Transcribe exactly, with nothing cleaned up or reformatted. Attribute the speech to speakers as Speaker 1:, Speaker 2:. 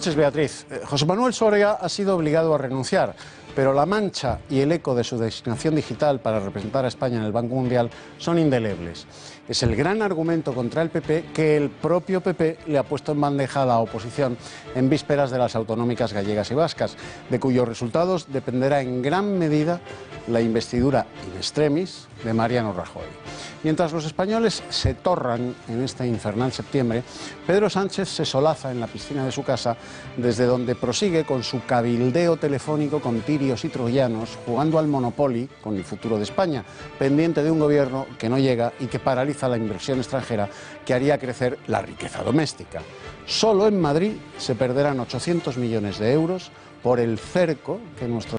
Speaker 1: noches, Beatriz. José Manuel Soria ha sido obligado a renunciar, pero la mancha y el eco de su designación digital para representar a España en el Banco Mundial son indelebles. Es el gran argumento contra el P P que el propio P P le ha puesto en bandeja a la oposición en vísperas de las autonómicas gallegas y vascas, de cuyos resultados dependerá en gran medida la investidura in extremis de Mariano Rajoy. Mientras los españoles se torran en este infernal septiembre, Pedro Sánchez se solaza en la piscina de su casa, desde donde prosigue con su cabildeo telefónico con tirios y troyanos, jugando al Monopoly con el futuro de España, pendiente de un gobierno que no llega y que paraliza la inversión extranjera que haría crecer la riqueza doméstica. Solo en Madrid se perderán ochocientos millones de euros por el cerco que nuestro